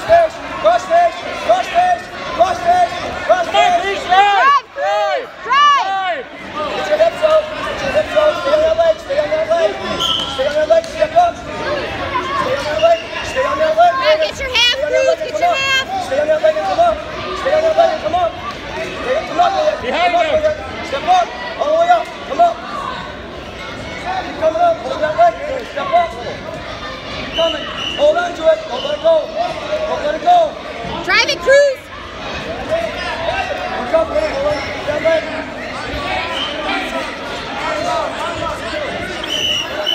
fish, cross fish, cross fish, cross fish, cross fish. Drive! Drive! Get your hips out, get your hips out, stay on that leg, stay on that leg. Stay on that leg, step up. Stay on that leg, stay on that leg. Now get your half, Bruce, get your half. Stay on that leg and come up. Stay on that leg and come up. Come up with it. Behind come up him. with it. Step up, all the way up, come up. Keep coming up, hold that leg, step up. Keep coming, hold on to it, don't let it go.